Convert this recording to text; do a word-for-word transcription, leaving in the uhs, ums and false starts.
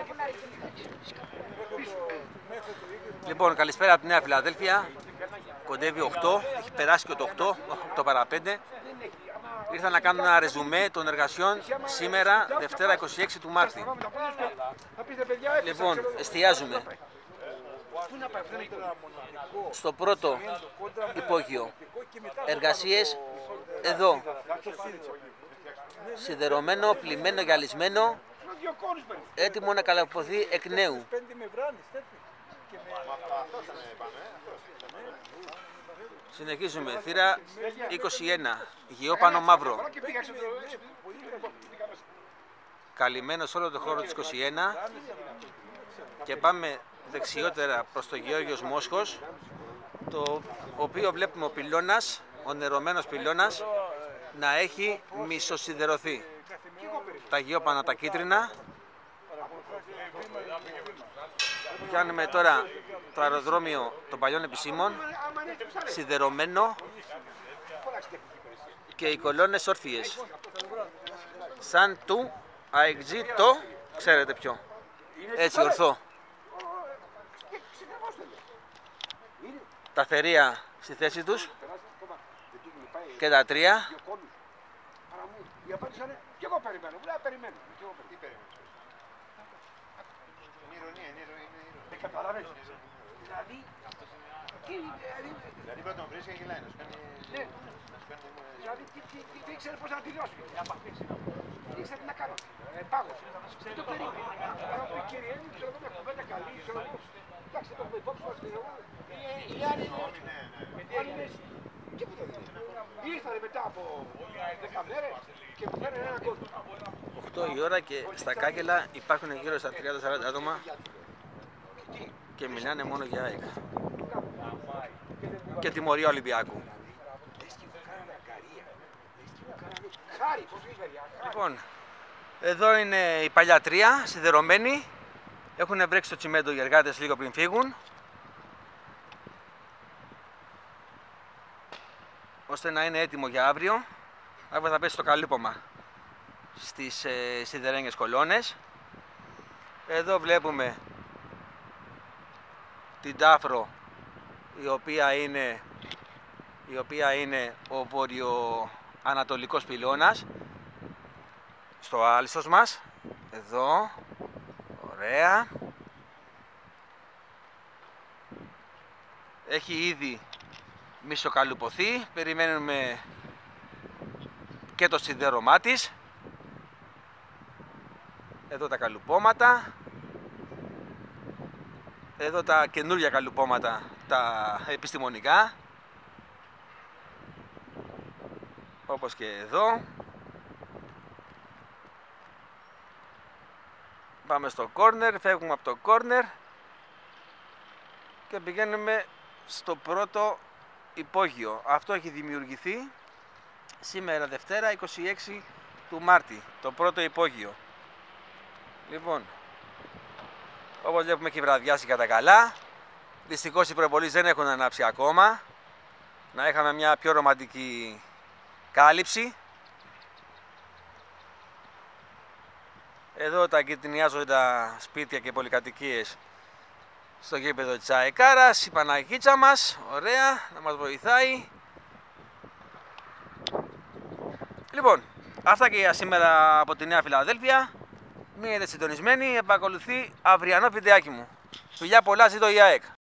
Λοιπόν, καλησπέρα από τη Νέα Φιλαδέλφια. Κοντεύει οκτώ, έχει περάσει και το οκτώ, οκτώ παρά πέντε. Ήρθα να κάνω ένα ρεζουμέ των εργασιών σήμερα, Δευτέρα είκοσι έξι του Μάρτη. Λοιπόν, εστιάζουμε στο πρώτο υπόγειο. Εργασίες εδώ. Σιδερωμένο, πλημμένο, γυαλισμένο, έτοιμο να καλαποθεί εκ νέου. Συνεχίζουμε. Θύρα είκοσι ένα. Γεώπανο μαύρο. Καλυμμένο σε όλο το χώρο της είκοσι ένα. Και πάμε δεξιότερα προς το Γεώργιος Μόσχος, το οποίο βλέπουμε ο πυλώνας, ο νερωμένος πυλώνας, να έχει μισοσιδερωθεί. Τα γεώπανα τα κίτρινα. Πιάνουμε τώρα το αεροδρόμιο των παλιών επισήμων, σιδερωμένο και οι κολόνες όρθιες. Σαν του αεξή το, ξέρετε ποιο. Έτσι ορθό. Τα θερία στη θέση τους και τα τρία. Και εγώ περιμένω, βέβαια περιμένω. Τι περιμένω. Είναι ηρωνία, είναι ηρωνία. Δεν καταλαβαίνεις. Δηλαδή... Δηλαδή πρώτα τον βρίσκει και γελάει, να σου κάνει... Ναι. Δηλαδή δεν ξέρει πώς να τελειώσει. Δεν ξέρει τι να κάνω. Πάγωσε. Δεν το περίμενε. Αλλά το κύριε, ξέρω εγώ μια κουβέντα καλή, ξέρω εγώ. Εντάξει, το έχουμε υπόψη μας. Οι άλλοι είναι... Τίποτα δεν είναι. Ήρθανε μετά από δέκα μέρες και μου φέρνουν ένα κόλπο. οκτώ η ώρα και στα κάγκελα υπάρχουν γύρω στα τριάντα σαράντα άτομα και μιλάνε μόνο για ΑΕΚ και τιμωρία Ολυμπιακού. Λοιπόν, εδώ είναι η παλιά τρία, σιδερωμένη. Έχουν βρέξει το τσιμέντο οι εργάτες λίγο πριν φύγουν, ώστε να είναι έτοιμο για αύριο. Αύριο θα πέσει το καλύπομα στις ε, σιδερένιες κολόνες. Εδώ βλέπουμε την τάφρο, η οποία είναι, η οποία είναι ο βορειοανατολικός πυλώνας στο άλσος μας. Εδώ, ωραία. Έχει ήδη μισοκαλουποθεί, περιμένουμε και το σιδέρωμά της. Εδώ τα καλουπώματα, εδώ τα καινούργια καλουπώματα, τα επιστημονικά, όπως και εδώ. Πάμε στο κόρνερ, φεύγουμε από το κόρνερ και πηγαίνουμε στο πρώτο υπόγειο. Αυτό έχει δημιουργηθεί σήμερα Δευτέρα είκοσι έξι του Μάρτη, το πρώτο υπόγειο. Λοιπόν, όπως βλέπουμε έχει βραδιάσει κατά καλά. Δυστυχώς οι προπολείς δεν έχουν ανάψει ακόμα. Να είχαμε μια πιο ρομαντική κάλυψη. Εδώ τα εγκυτηνιάζονται τα σπίτια και πολυκατοικίες στο γήπεδο της Αεκάρας. Η Παναγίτσα μας, ωραία, να μας βοηθάει. Λοιπόν, αυτά και για σήμερα από τη Νέα Φιλαδέλφια. Μείνετε συντονισμένοι, επακολουθεί αυριανό βιντεάκι μου. Φιλιά πολλά, ζήτω η ΑΕΚ.